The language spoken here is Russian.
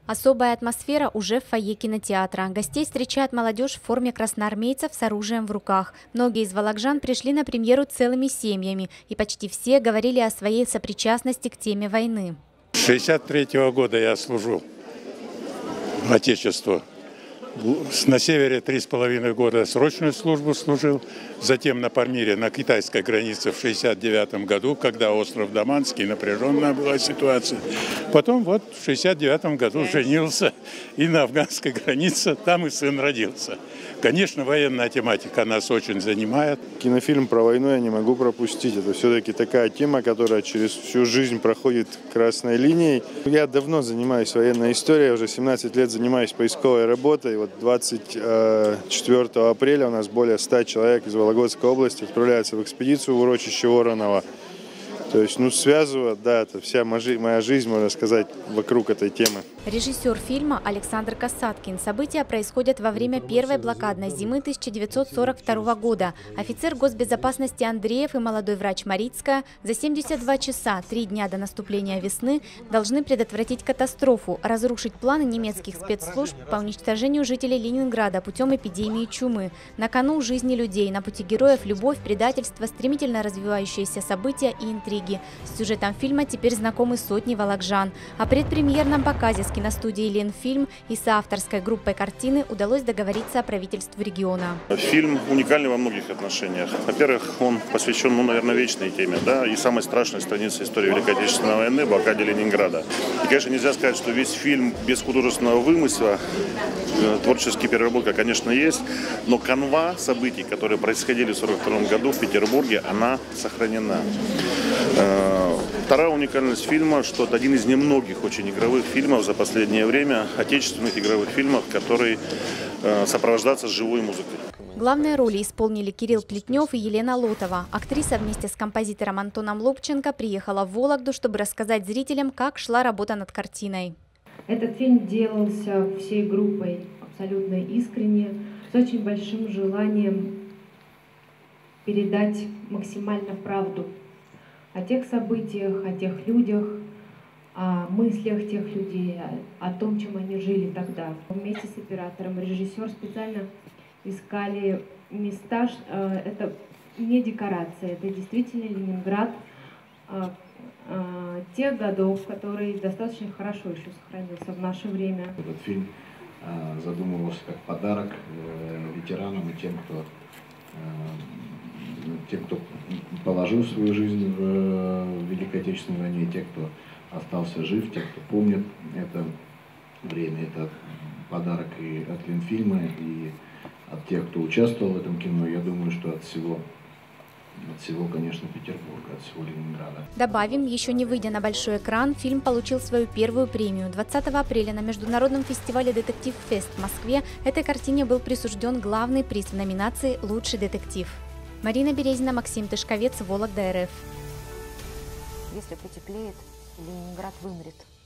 Особая атмосфера уже в фойе кинотеатра. Гостей встречает молодежь в форме красноармейцев с оружием в руках. Многие из вологжан пришли на премьеру целыми семьями, и почти все говорили о своей сопричастности к теме войны. С 1963 года я служу Отечеству. На севере 3,5 года срочную службу служил, затем на Памире, на китайской границе в 1969 году, когда остров Даманский, напряженная была ситуация. Потом вот в 1969 году женился и на афганской границе, там и сын родился. Конечно, военная тематика нас очень занимает. Кинофильм про войну я не могу пропустить. Это все-таки такая тема, которая через всю жизнь проходит красной линией. Я давно занимаюсь военной историей, уже 17 лет занимаюсь поисковой работой. Вот 24 апреля у нас более 100 человек из Вологодской области отправляются в экспедицию в урочище Воронова. То есть, связывает, да, это вся моя жизнь, можно сказать, вокруг этой темы. Режиссер фильма Александр Касаткин. События происходят во время первой блокадной зимы 1942 года. Офицер госбезопасности Андреев и молодой врач Марицкая за 72 часа, 3 дня до наступления весны, должны предотвратить катастрофу, разрушить планы немецких спецслужб по уничтожению жителей Ленинграда путем эпидемии чумы. На кону жизни людей, на пути героев любовь, предательство, стремительно развивающиеся события и интриги. С сюжетом фильма теперь знакомы сотни вологжан. О предпремьерном показе с киностудией «Ленфильм» и соавторской группой картины удалось договориться правительству региона. Фильм уникальный во многих отношениях. Во-первых, он посвящен, наверное, вечной теме, да, и самой страшной странице истории Великой Отечественной войны – блокаде Ленинграда. И, конечно, нельзя сказать, что весь фильм без художественного вымысла, творческая переработка, конечно, есть, но канва событий, которые происходили в 1942 году в Петербурге, она сохранена. Вторая уникальность фильма, что это один из немногих очень игровых фильмов за последнее время, отечественных игровых фильмов, который сопровождается живой музыкой. Главные роли исполнили Кирилл Плетнев и Елена Лотова. Актриса вместе с композитором Антоном Лобченко приехала в Вологду, чтобы рассказать зрителям, как шла работа над картиной. Этот фильм делался всей группой абсолютно искренне, с очень большим желанием передать максимально правду о тех событиях, о тех людях, о мыслях тех людей, о том, чем они жили тогда. Вместе с оператором режиссер специально искали места, это не декорация, это действительно Ленинград тех годов, который достаточно хорошо еще сохранился в наше время. Этот фильм задумывался как подарок ветеранам и тем, кто положил свою жизнь в Великой Отечественной войне, и те, кто остался жив, те, кто помнит это время. Это подарок и от Ленфильма, и от тех, кто участвовал в этом кино. Я думаю, что от всего, конечно, Петербурга, от всего Ленинграда. Добавим, еще не выйдя на большой экран, фильм получил свою первую премию. 20 апреля на международном фестивале «Детектив Фест» в Москве этой картине был присужден главный приз в номинации «Лучший детектив». Марина Березина, Максим Тышковец, Вологда РФ. Если потеплеет, Ленинград вымрет.